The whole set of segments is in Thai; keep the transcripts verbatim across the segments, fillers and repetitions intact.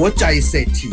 วใจเศรษฐี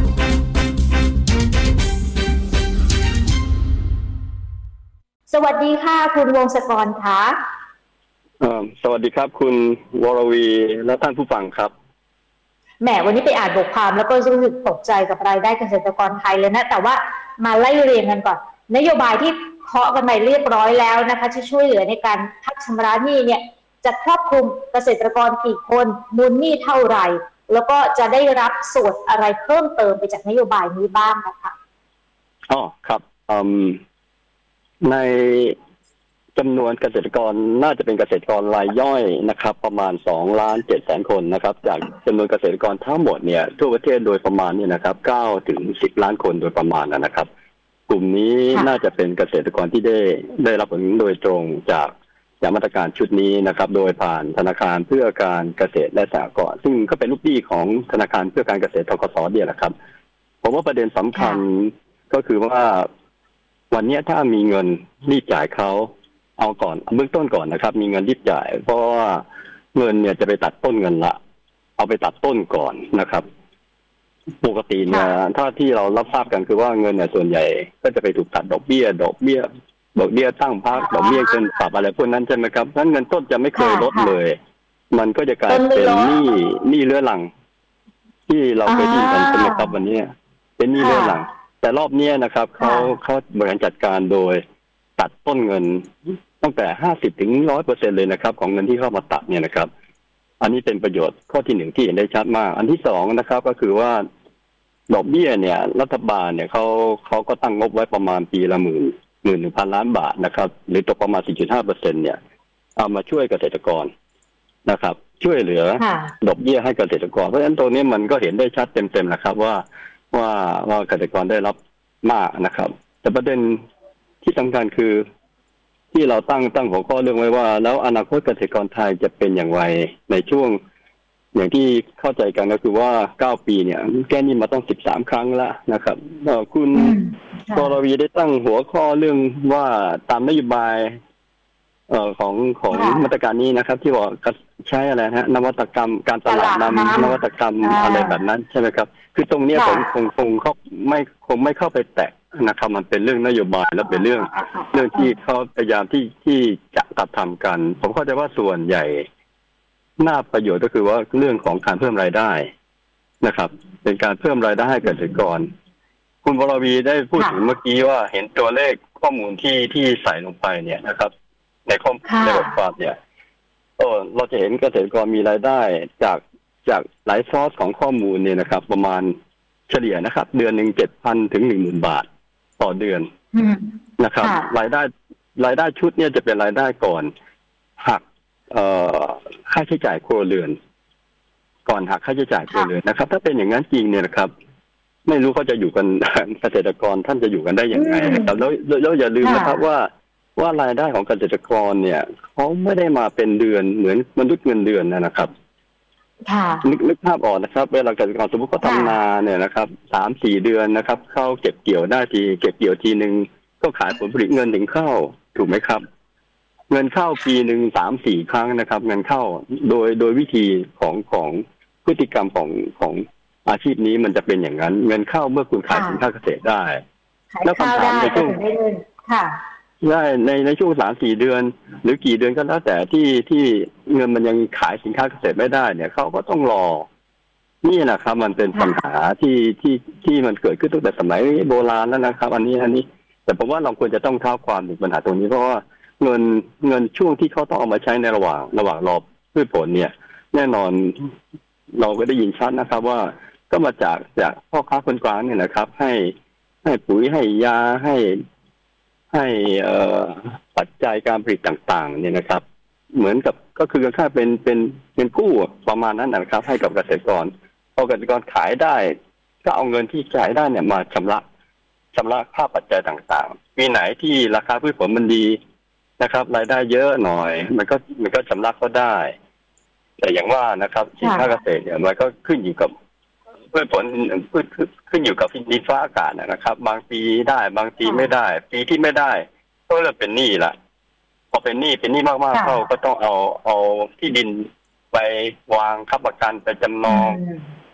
สวัสดีค่ะคุณวงศกรคะสวัสดีครับคุณวรวีและท่านผู้ฟังครับแหมวันนี้ไปอ่านบทความแล้วก็รู้สึกตกใจกับรายได้เกษตรกรไทยเลยนะแต่ว่ามาไล่เรียงกันก่อนนโยบายที่เคาะกันไปเรียบร้อยแล้วนะคะที่ช่วยเหลือในการพักชำระหนี้เนี่ยจะครอบคลุมเกษตรกรกี่คนมูลหนี้เท่าไหร่แล้วก็จะได้รับส่วนอะไรเพิ่มเติมไปจากนโยบายนี้บ้างนะคะอ๋อครับในจำนวนเกษตรกรน่าจะเป็นเกษตรกรรายย่อยนะครับประมาณสองล้านเจ็ดแสนคนนะครับจากจำนวนเกษตรกรทั้งหมดเนี่ยทั่วประเทศโดยประมาณเนี่ยนะครับเก้าถึงสิบล้านคนโดยประมาณนะครับกลุ่มนี้น่าจะเป็นเกษตรกรที่ได้ได้รับผลโดยตรงจากจากมาตรการชุดนี้นะครับโดยผ่านธนาคารเพื่อการเกษตรและสหกรณ์ซึ่งก็เป็นลูกหนี้ของธนาคารเพื่อการเกษตรธกส.เนี่ยแหละครับผมว่าประเด็นสำคัญก็คือว่าวันนี้ถ้ามีเงินรีบจ่ายเขาเอาก่อนเบื้องต้นก่อนนะครับมีเงินรีบจ่ายเพราะว่าเงินเนี่ยจะไปตัดต้นเงินละเอาไปตัดต้นก่อนนะครับปกติเนี่ยถ้าที่เรารับทราบกันคือว่าเงินเนี่ยส่วนใหญ่ก็จะไปถูกตัดดอกเบี้ยดอกเบี้ยดอกเบี้ยตั้งพักดอกเบี้ยเกินปรับอะไรพวกนั้นใช่ไหมครับนั้นเงินต้นจะไม่เคยลดเลยมันก็จะกลายเป็นหนี้หนี้เรื้อรังที่เราเคยได้ยินกันใช่ไหมครับวันนี้เป็นหนี้เรื้อรังแต่รอบนี้นะครับเขาเขาบริหารจัดการโดยตัดต้นเงินตั้งแต่ห้าสิบถึงร้อยเปอร์เซ็นเลยนะครับของเงินที่เข้ามาตัดเนี่ยนะครับอันนี้เป็นประโยชน์ข้อที่หนึ่งที่เห็นได้ชัดมากอันที่สองนะครับก็คือว่าดอกเบี้ยเนี่ยรัฐบาลเนี่ยเขาเขาก็ตั้งงบไว้ประมาณปีละหมื่นหมื่นหนึ่งพันล้านบาทนะครับหรือตกประมาณ สี่จุดห้าเปอร์เซ็นต์ เนี่ยเอามาช่วยเกษตรกรนะครับช่วยเหลือดอกเบี้ยให้เกษตรกรเพราะฉะนั้นตรงนี้มันก็เห็นได้ชัดเต็มๆนะครับว่าว่าว่าเกษตรกรได้รับมากนะครับแต่ประเด็นที่สำคัญคือที่เราตั้งตั้งหัวข้อเรื่องไว้ว่าแล้วอนาคตเกษตรกรไทยจะเป็นอย่างไรในช่วงอย่างที่เข้าใจกันก็คือว่าเก้าปีเนี่ยแก้หนี้มาต้องสิบสามครั้งแล้วนะครับคุณกรวีได้ตั้งหัวข้อเรื่องว่าตามนโยบายเอ่อของของมาตรการนี้นะครับที่บอกใช้อะไรฮะนวัตกรรมการตลาดนำนวัตกรรมอะไรแบบนั้นใช่ไหมครับคือตรงนี้ผมคงคงเขาไม่คงไม่เข้าไปแตะนะครับมันเป็นเรื่องนโยบายและเป็นเรื่องเรื่องที่เขาพยายามที่ที่จะกระทำกันผมเข้าใจว่าส่วนใหญ่น่าประโยชน์ก็คือว่าเรื่องของการเพิ่มรายได้นะครับเป็นการเพิ่มรายได้ให้เกษตรกรคุณวรวีได้พูดถึงเมื่อกี้ว่าเห็นตัวเลขข้อมูลที่ที่ใส่ลงไปเนี่ยนะครับในข้อในบทความเนี่ยโอ้เราจะเห็นเกษตรกรมีรายได้จากจากหลายซอสของข้อมูลเนี่ยนะครับประมาณเฉลี่ยนะครับเดือนหนึ่งเจ็ดพันถึงหนึ่งหมื่นบาทต่อเดือนนะครับรายได้รายได้ชุดเนี่ยจะเป็นรายได้ก่อนหักเอ่อค่าใช้จ่ายครัวเรือนก่อนหักค่าใช้จ่ายครัวเรือนนะครับถ้าเป็นอย่างนั้นจริงเนี่ยนะครับไม่รู้เขาจะอยู่กันเกษตรกรท่านจะอยู่กันได้อย่างไรนะครับแล้วแล้วอย่าลืมนะครับว่าว่ารายได้ของเกษตรกรเนี่ยเขาไม่ได้มาเป็นเดือนเหมือนมนุษย์เงินเดือนนะครับนึกนึกภาพออกนะครับเวลาเกษตรกรสมมติเขาทำนาเนี่ยนะครับสามสี่เดือนนะครับเข้าเก็บเกี่ยวได้ทีเก็บเกี่ยวทีหนึ่งก็ขายผลผลิตเงินถึงเข้าถูกไหมครับเงินเข้าปีหนึ่งสามสี่ครั้งนะครับเงินเข้าโดยโดยวิธีของของพฤติกรรมของของอาชีพนี้มันจะเป็นอย่างนั้นเงินเข้าเมื่อคุณขายสินค้าเกษตรได้แล้วคำถามในช่วงได้ในในช่วงสามสี่เดือนหรือกี่เดือนก็แล้วแต่ที่ที่เงินมันยังขายสินค้าเกษตรไม่ได้เนี่ยเขาก็ต้องรอนี่นะครับมันเป็นปัญหาที่ที่ที่มันเกิดขึ้นตั้งแต่สมัยโบราณแล้วนะครับอันนี้อันนี้แต่ผมว่าเราควรจะต้องเท้าความถึงปัญหาตรงนี้เพราะว่าเงินเงินช่วงที่เขาต้องเอามาใช้ในระหว่างระหว่างรอพืชผลเนี่ยแน่นอนเราก็ได้ยินชัดนะครับว่าก็มาจากจากพ่อค้าคนกลางเนี่ยนะครับให้ให้ปุ๋ยให้ยาให้ให้ปัจจัยการผลิตต่างๆเนี่ยนะครับเหมือนกับก็คือค่าเป็นเป็นเป็นกู้ประมาณนั้นนะครับให้กับเกษตรกรพอเกษตรกรขายได้ก็เอาเงินที่ขายได้เนี่ยมาชำระชำระค่าปัจจัยต่างๆมีไหนที่ราคาพืชผลมันดีนะครับรายได้เยอะหน่อยมันก็มันก็ชำระก็ได้แต่อย่างว่านะครับสินค้าเกษตรเนี่ยมันก็ขึ้นอยู่กับพืชผลพืชขึ้นอยู่กับดินฟ้าอากาศนะครับบางปีได้บางปีไม่ได้ปีที่ไม่ได้ก็เริ่มเป็นหนี้ละพอเป็นหนี้เป็นหนี้มากๆเข้าก็ต้องเอาเอาที่ดินไปวางค้ำประกันไปจำนอง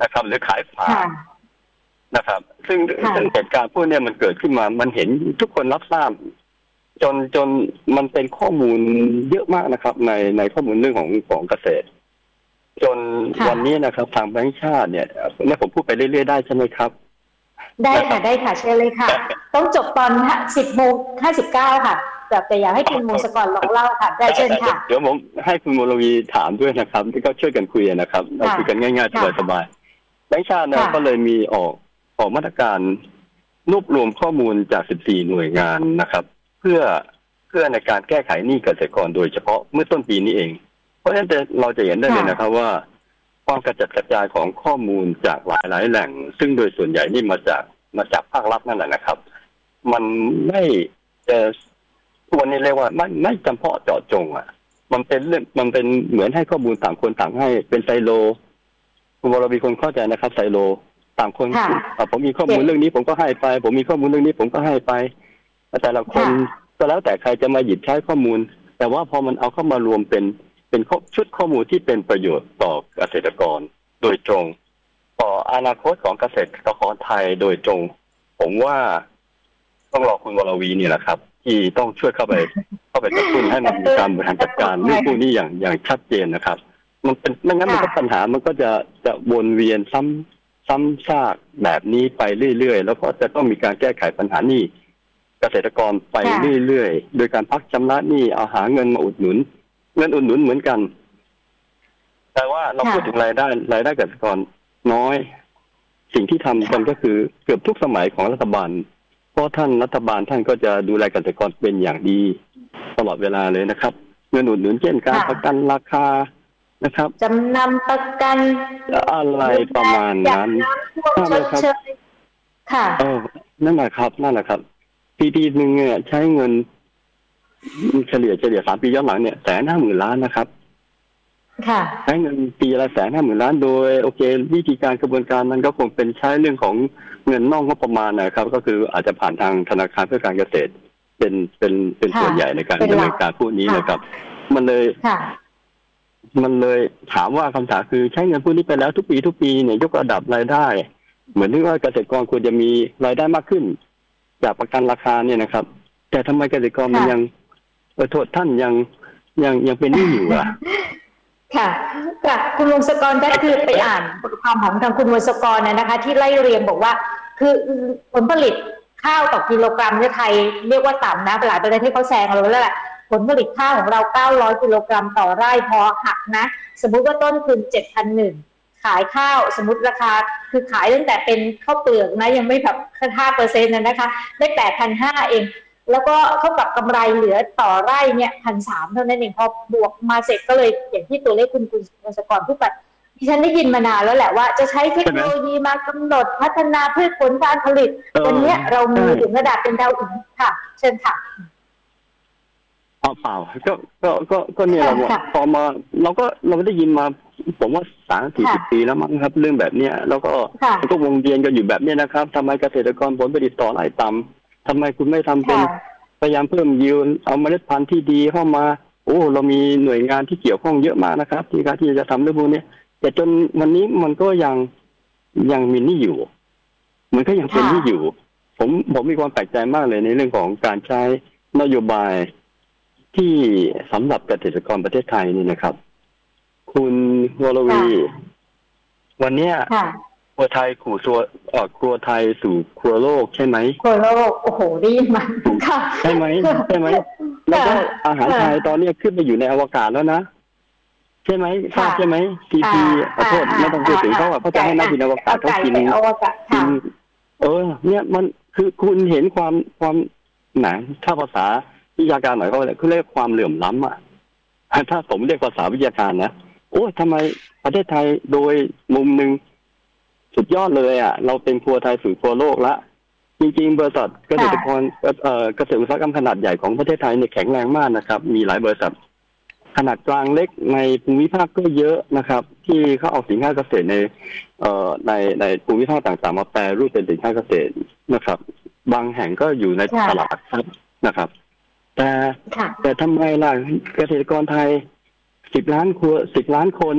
นะครับ หรือขายฝากนะครับ ซึ่งซึ่งเหตุการณ์พวกนี้มันเกิดขึ้นมามันเห็นทุกคนรับทราบจนจนมันเป็นข้อมูลเยอะมากนะครับ ในในข้อมูลเรื่องของของเกษตรจนวันนี้นะครับทางแบงก์ชาติเนี่ยเนี่ยผมพูดไปเรื่อยๆได้ใช่ไหมครับได้ค่ะได้ค่ะเชิญเลยค่ะต้องจบตอนสิบโมงห้าสิบเก้าค่ะแต่อยากให้คุณมงคลกรลองเล่าค่ะได้เชิญค่ะเดี๋ยวผมให้คุณมลวีถามด้วยนะครับที่ก็ช่วยกันคุยนะครับเราคุยกันง่ายๆสบายๆแบงก์ชาติเนี่ยก็เลยมีออกออกมาตรการรวบรวมข้อมูลจากสิบสี่หน่วยงานนะครับเพื่อเพื่อในการแก้ไขหนี้เกษตรกรโดยเฉพาะเมื่อต้นปีนี้เองเพราะฉะนั้นเราจะเห็นได้เลยนะครับว่าความกระจัดกระจายของข้อมูลจากหลายหลายแหล่งซึ่งโดยส่วนใหญ่นี่มาจากมาจากภาครัฐนั่นแหละนะครับมันไม่จะวันนี้เรียกว่าไม่ไม่จำเพาะเจาะจงอ่ะมันเป็นเรื่องมันเป็นเหมือนให้ข้อมูลต่างคนต่างให้เป็นไซโลคุณวรวีคนเข้าใจนะครับไซโลต่างคนผมมีข้อมูลเรื่องนี้ผมก็ให้ไปผมมีข้อมูลเรื่องนี้ผมก็ให้ไปแต่ละคนก็แล้วแต่ใครจะมาหยิบใช้ข้อมูลแต่ว่าพอมันเอาเข้ามารวมเป็นเป็นชุดข้อมูลที่เป็นประโยชน์ต่อเกษตรกรโดยตรงต่ออนาคตของเกษตรกรไทยโดยตรงผมว่าต้องรอคุณวรวีนี่แหละครับที่ต้องช่วยเข้าไปเข้าไปกระตุ้นให้มันมีการบริหารจัดการเรื่องพวกนี้อย่างอย่างชัดเจนนะครับมันเป็นไม่งั้นมันก็ปัญหามันก็จะจะวนเวียนซ้ำซ้ำซากแบบนี้ไปเรื่อยๆแล้วก็จะต้องมีการแก้ไขปัญหานี้เกษตรกรไปเรื่อยๆโดยการพักชำระหนี้เอาหาเงินมาอุดหนุนเงินอุดหนุนเหมือนกันแต่ว่าเราพูดถึงรายได้รายได้เกษตรกรน้อยสิ่งที่ทำกันก็คือเกือบทุกสมัยของรัฐบาลเพราะท่านรัฐบาลท่านก็จะดูแลเกษตรกรเป็นอย่างดีตลอดเวลาเลยนะครับเงินอุดหนุนเช่นการประกันราคานะครับจำนำประกันอะไรประมาณนั้นใช่ครับค่ะเออนั่นแหละครับนั่นแหละครับปีปีหนึ่งเนี่ยใช้เงินเฉลี่ยเฉลี่ยสามปีย้อนหลังเนี่ยแสนห้าหมื่นล้านนะครับค่ะใช้เงินปีละแสนห้าหมื่นล้านโดยโอเควิธีการกระบวนการมันก็คงเป็นใช้เรื่องของเงินนอกงบประมาณนะครับก็คืออาจจะผ่านทางธนาคารเพื่อการเกษตรเป็นเป็นเป็นส่วนใหญ่ในการดำเนินการพวกนี้นะครับมันเลยมันเลยถามว่าคำถามคือใช้เงินพวกนี้ไปแล้วทุกปีทุกปีเนี่ยยกระดับรายได้เหมือนที่ว่าเกษตรกรควรจะมีรายได้มากขึ้นจากประกันราคาเนี่ยนะครับแต่ทำไมเกษตรกรมันยังเออโทษท่านยังยังยังเป็นหนี้อยู่อ่ะค่ะค่ะคุณวงศกรก็คือไปอ่านบทความของทางคุณวงศกรนะนะคะที่ไล่เรียงบอกว่าคือผลผลิตข้าวต่อกิโลกรัมในไทยเรียกว่าต่ำนะหลายประเทศที่เขาแซงเราแล้วแหละผลผลิตข้าวของเราเก้าร้อยกิโลกรัมต่อไร่พอหักนะสมมุติว่าต้นทุน เจ็ดพันหนึ่ง ขายข้าวสมมติราคาคือขายตั้งแต่เป็นข้าวเปลือกนะยังไม่แบบแค่ ห้าเปอร์เซ็นต์ นะนะคะได้ แปดพันห้าร้อย เองแล้วก็เท่ากับกำไรเหลือต่อไร่เนี่ย หนึ่งพันสามร้อย เท่านั้นเองพอบวกมาเสร็จก็เลยอย่างที่ตัวเลขคุณคุณวงศกรพูดไปดิฉันได้ยินมานานแล้วแหละว่าจะใช้เทคโนโลยีมากำหนดพัฒนาพืชผลการผลิตวันนี้เรามีถึงระดับเป็นดาวอินค่ะเชิญค่ะเอาเปล่าก็ก็ก็ก็เนี่ยเราพอมาเราก็เราได้ยินมาผมว่าสามสี่สิบปีแล้วมั้งครับเรื่องแบบเนี้ยแล้วก็ก็วงเวียนกันอยู่แบบเนี้ยนะครับทำไมเกษตรกรผลผลิตต่อไร่ต่ำทำไมคุณไม่ทำเป็นพยายามเพิ่มยิวเอาเมล็ดพันธุ์ที่ดีเข้ามาโอ้เรามีหน่วยงานที่เกี่ยวข้องเยอะมากนะครับที่การที่จะทำเรื่องพวกนี้แต่จนวันนี้มันก็ยังยังมีหนี้อยู่มันก็ยังเป็นหนี้อยู่ผมผมมีความแปลกใจมากเลยในเรื่องของการใช้นโยบายที่สำหรับเกษตรกรประเทศไทยนี่นะครับคุณวรวีวันนี้ครัวไทยขู่ตัวเอ่อครัวไทยสู่ครัวโลกใช่ไหมครัวโลกโอ้โหได้ยินมาค่ะใช่ไหมใช่ไหมแล้วก็อาหารไทยตอนนี้ขึ้นไปอยู่ในอวกาศแล้วนะใช่ไหมทราบใช่ไหมทีพีขอโทษไม่ต้องพูดถึงเขาว่าเขาจะให้นักบินอวกาศเขากินกินเออเนี่ยมันคือคุณเห็นความความหนาถ้าภาษาวิชาการหน่อยก็เขาเรียกความเหลื่อมล้ำอ่ะถ้าผมเรียกภาษาวิทยาการนะโอ้ทำไมประเทศไทยโดยมุมหนึ่งสุดยอดเลยอ่ะเราเป็นครัวไทยสู่ครัวโลกละจริงๆบริษัทเกษตรกรเอ่อเกษตรอุตสาหกรรมขนาดใหญ่ของประเทศไทยเนี่ยแข็งแรงมากนะครับมีหลายบริษัทขนาดกลางเล็กในภูมิภาคก็เยอะนะครับที่เขาเอาสินค้าเกษตรในเอ่อในในภูมิภาคต่างๆมาแปรรูปเป็นสินค้าเกษตรนะครับบางแห่งก็อยู่ในตลาดครับนะครับแต่แต่ทำไมล่ะเกษตรกรไทยสิบล้านครัวสิบล้านคน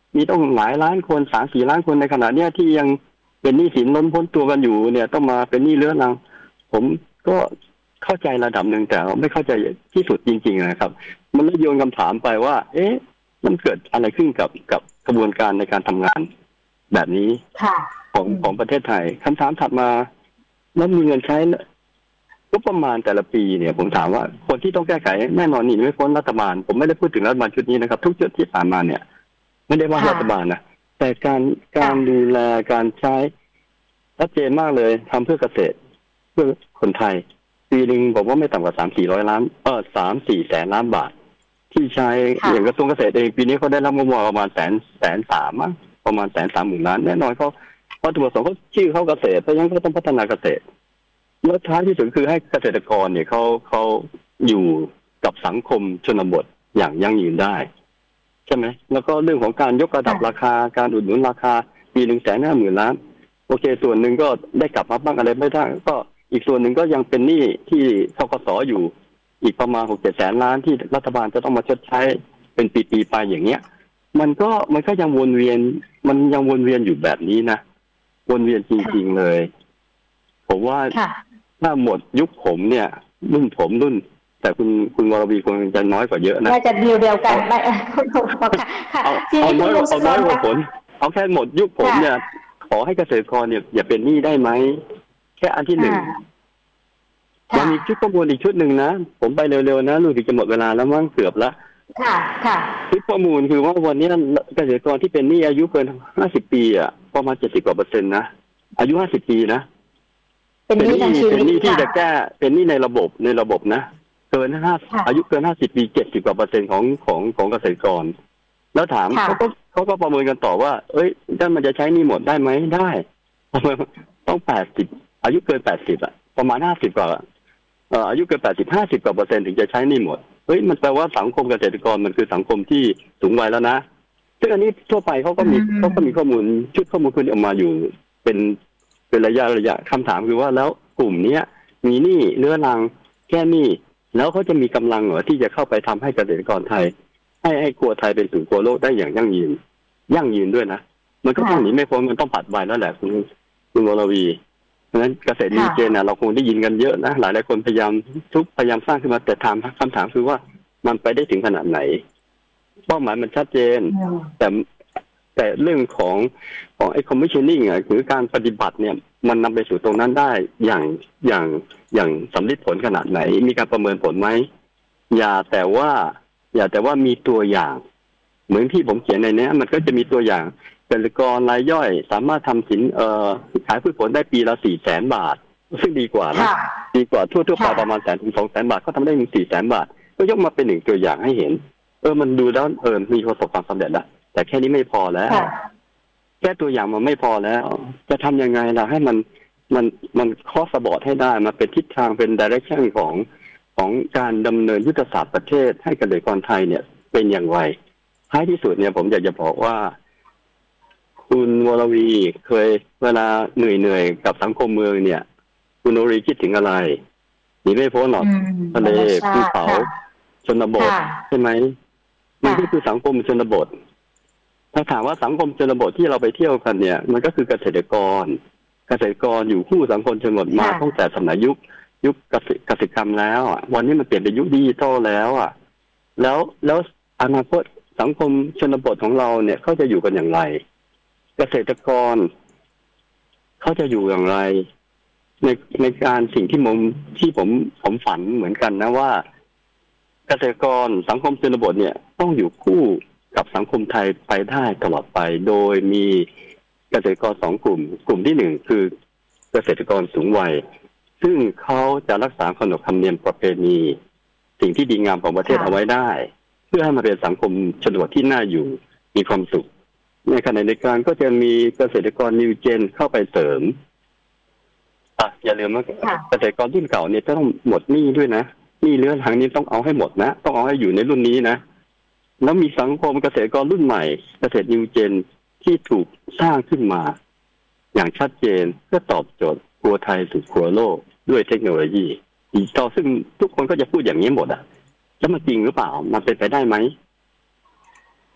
มีต้องหลายล้านคนสามสี่ล้านคนในขณะเนี้ยที่ยังเป็นหนี้สินล้นพ้นตัวกันอยู่เนี่ยต้องมาเป็นหนี้เรื้อรังผมก็เข้าใจระดับหนึ่งแต่ไม่เข้าใจที่สุดจริงๆนะครับ มันเลยโยนคำถามไปว่า เอ๊ะมันเกิดอะไรขึ้นกับกับกระบวนการในการทำงานแบบนี้ของของประเทศไทยคำถามถัดมาแล้วมีเงินใช้ก็ประมาณแต่ละปีเนี่ยผมถามว่าคนที่ต้องแก้ไขแน่นอนหนีไม่พ้นรัฐบาลผมไม่ได้พูดถึงรัฐบาลชุดนี้นะครับ ทุกชุดที่ผ่านมาเนี่ยไม่ได้ว่ารัฐบาลนะแต่การการดูแลการใช้ชัดเจนมากเลยทำเพื่อเกษตรเพื่อคนไทยปีหนึ่งผมว่าไม่ต่ำกว่าสามสี่ร้อยล้านเออสามสี่แสนล้านบาทที่ใช้อย่างกระทรวงเกษตรเองปีนี้เขาได้รับงบประมาณประมาณแสนแสนสามมั้งประมาณแสนสามหมื่นล้านแน่นอนเขาวัตถุประสงค์เขาชื่อเขาเกษตรเพราะฉะนั้นก็ต้องพัฒนาเกษตรแล้วท้ายที่สุดคือให้เกษตรกรเนี่ยเขาเขาอยู่กับสังคมชนบทอย่างยั่งยืนได้ใช่ไหมแล้วก็เรื่องของการยกระดับราคาการอุดหนุนราคาปีหนึ่งแสนห้าหมื่นล้านโอเคส่วนหนึ่งก็ได้กลับมาบ้างอะไรไม่ได้ก็อีกส่วนหนึ่งก็ยังเป็นหนี้ที่ธกส.อยู่อีกประมาณหกเจ็ดแสนล้านที่รัฐบาลจะต้องมาชดใช้เป็นปีๆไปอย่างเงี้ยมันก็มันก็ยังวนเวียนมันยังวนเวียนอยู่แบบนี้นะวนเวียนจริงๆเลยผมว่าถ้าหมดยุคผมเนี่ยรุ่นผมรุ่นแต่คุณคุณวรวีคงจะน้อยกว่าเยอะนะน่าจะเดียวเดียวกันไม่ค่ะเอาเอาน้อยเอาน้อยกว่าผลเอาแค่หมดยุคผมเนี่ยขอให้เกษตรกรเนี่ยอย่าเป็นหนี้ได้ไหมแค่อันที่หนึ่งยังมีชุดข้อมูลอีกชุดหนึ่งนะผมไปเร็วๆนะรู้สึกจะหมดเวลาแล้วมั้งเกือบละค่ะค่ะชุดข้อมูลคือว่าวันนี้เกษตรกรที่เป็นหนี้อายุเกินห้าสิบปีอ่ะประมาณเจ็ดสิบกว่าเปอร์เซ็นต์นะอายุห้าสิบปีนะเป็นหนี้เป็นหนี้ที่จะแก้เป็นหนี้ในระบบในระบบนะเกินห้าอายุเกินห้าสิบปีเจ็ดสิบกว่าเปอร์เซ็นต์ของของของเกษตรกรแล้วถามเขาก็เขาก็ประเมินกันต่อว่าเอ้ยด้านมันจะใช้หนี้หมดได้ไหมได้ต้องแปดสิบอายุเกินแปดสิบอ่ะประมาณห้าสิบกว่าเอ่ออายุเกินแปดสิบห้าสิบกว่าเปอร์เซ็นต์ถึงจะใช้หนี้หมดเฮ้ยมันแปลว่าสังคมเกษตรกรมันคือสังคมที่สูงวัยแล้วนะซึ่งอันนี้ทั่วไปเขาก็มีเขาก็มีข้อมูลชุดข้อมูลคุณออกมาอยู่เป็นเป็นระยะระยะคำถามคือว่าแล้วกลุ่มนี้มีหนี้เรื้อรังแก้หนี้แล้วเขาจะมีกำลังเหรอที่จะเข้าไปทำให้เกษตรกรไทยให้ให้ครัวไทยเป็นศูนย์ครัวโลกได้อย่างยั่งยืนยั่งยืนด้วยนะมันก็ต้องหนีไม่พ้นมันต้องผัดใบแล้วแหละคุณคุณวรวีเพราะฉะนั้นเกษตรนิวเจนนะเราคงได้ยินกันเยอะนะหลายหลายคนพยายามทุกพยายามสร้างขึ้นมาแต่ถามคำถามคือว่ามันไปได้ถึงขนาดไหนเป้าหมายมันชัดเจนแต่แต่เรื่องของของไอ้ commissioning อ่ะคือการปฏิบัติเนี่ยมันนำไปสู่ตรงนั้นได้อย่างอย่างอย่างสำลิดผลขนาดไหนมีการประเมินผลไหมอย่าแต่ว่าอย่าแต่ว่ามีตัวอย่างเหมือนที่ผมเขียนในนี้มันก็จะมีตัวอย่างเกษตรกรรายย่อยสามารถทำสินเอ่อขายพืชผลได้ปีละสี่แสนบาทซึ่งดีกว่านะดีกว่าทั่วทั่วไปประมาณแสนถึงสองแสนบาทเขาทำได้ถึงสี่แสนบาทก็ยกมาเป็นหนึ่งตัวอย่างให้เห็นเออมันดูแล้วเออมีประสบความสำเร็จแล้วแต่แค่นี้ไม่พอแล้วแค่ตัวอย่างมันไม่พอแล้วจะทำยังไงล่ะให้มันมันมันคอสบอร์ดให้ได้มาเป็นทิศทางเป็นดิเรกชันของของการดำเนินยุทธศาสตร์ประเทศให้เกษตรกรไทยเนี่ยเป็นอย่างไรท้ายที่สุดเนี่ยผมอยากจะบอกว่าคุณวรวีเคยเวลาเหนื่อยเหนื่อยกับสังคมเมืองเนี่ยคุณวรวีคิดถึงอะไรหนีไม่พ้นหรอกทะเลภูเขาชนบทใช่ไหมมันก็คือสังคมชนบทถ้าถามว่าสังคมชนบทที่เราไปเที่ยวกันเนี่ยมันก็คือเกษตรกรเกษตรกรอยู่คู่สังคมชนบทมาตั้งแต่สมัยยุคยุคเกษตรเกษตรกรรมแล้วอ่ะวันนี้มันเปลี่ยนเป็นยุคดิจิทัลแล้วอ่ะแล้วแล้วอนาคตสังคมชนบทของเราเนี่ยเขาจะอยู่กันอย่างไรเกษตรกรเขาจะอยู่อย่างไรในในการสิ่งที่ผมที่ผมผมฝันเหมือนกันนะว่าเกษตรกรสังคมชนบทเนี่ยต้องอยู่คู่กับสังคมไทยไปได้ตลอดไปโดยมีเกษตรกรสองกลุ่มกลุ่มที่หนึ่งคือเกษตรกรสูงวัยซึ่งเขาจะรักษาขนบธรรมเนียมประเพณีสิ่งที่ดีงามของประเทศเอาไว้ได้เพื่อให้มันเป็นสังคมชนบทที่น่าอยู่มีความสุขในขณะเดียวกันก็จะมีเกษตรกรนิวเจนเข้าไปเสริมอ่ะอย่าลืมว่าเกษตรกรรุ่นเก่าเนี่ยต้องหมดหนี้ด้วยนะหนี้เรื้อรังนี้ต้องเอาให้หมดนะต้องเอาให้อยู่ในรุ่นนี้นะแล้วมีสังคมเกษตรกรรุ่นใหม่เกษตรนิวเจนที่ถูกสร้างขึ้นมาอย่างชัดเจนเพื่อตอบโจทย์ครัวไทยสู่ครัวโลกด้วยเทคโนโลยีดิจิตอลซึ่งทุกคนก็จะพูดอย่างนี้หมดอ่ะแล้วมันจริงหรือเปล่ามันเป็นไปได้ไหม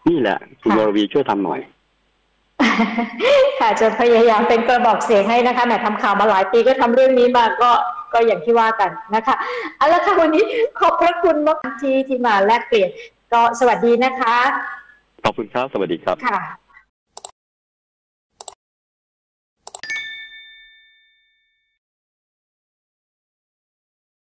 นี่แหละคุณวรวีช่วยทำหน่อยค่ะจะพยายามเป็นกระบอกเสียงให้นะคะแหมทำข่าวมาหลายปีก็ทำเรื่องนี้มาก็ก็อย่างที่ว่ากันนะคะเอาละค่ะวันนี้ขอบพระคุณมากที่ที่มาแลกเปลี่ยนก็สวัสดีนะคะขอบคุณครับสวัสดีครับค่ะ